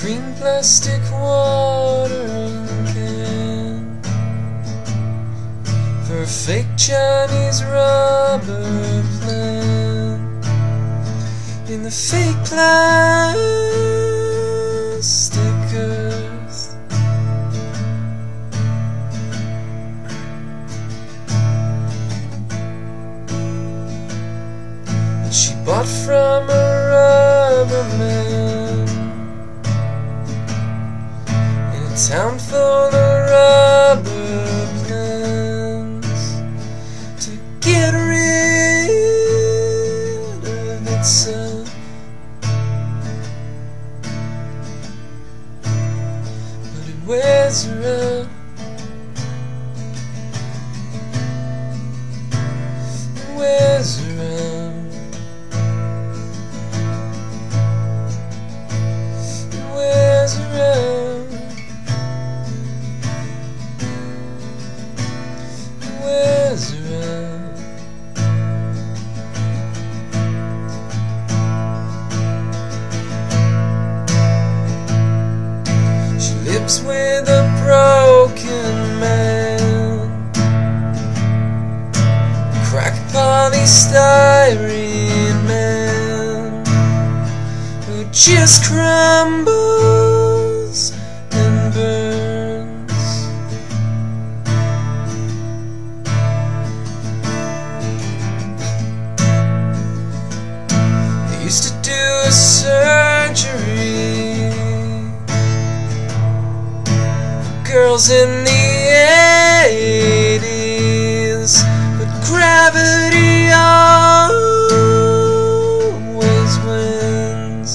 green plastic watering can for a fake Chinese rubber plant in the fake plastic earth. And she bought from a rubber man in a town full of rubber plants to get rid of itself. But it wears her out. It wears her out. It wears her out. It wears her out. She lives with a broken man, crack polystyrene man who just crumbles and burns. They used to do a surgery for girls in the 80s, but gravity always wins.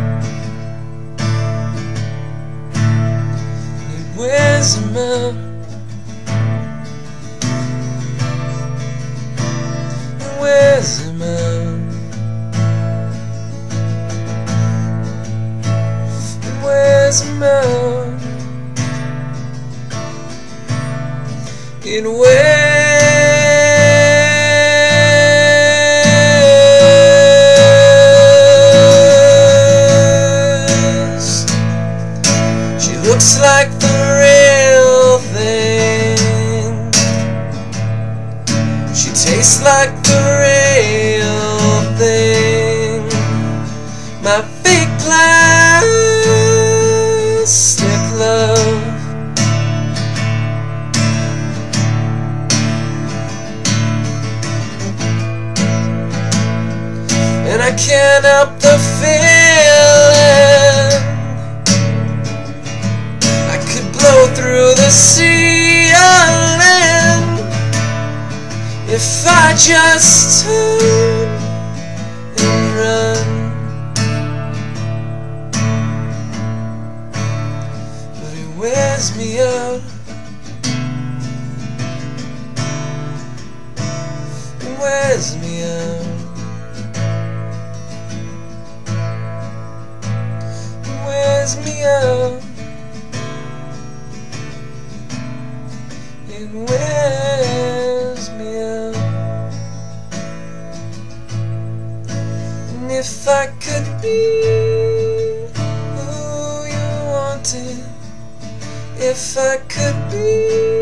It wears them out. It wears them out. It wears them out. It wears. She looks like the real thing. She tastes like the real thing. My fake plastic love. And I can't help the feeling I could blow through the ceiling if I just turn and run. But it wears me out. It wears me out. Wears me out. It wears me out. And if I could be who you wanted, if I could be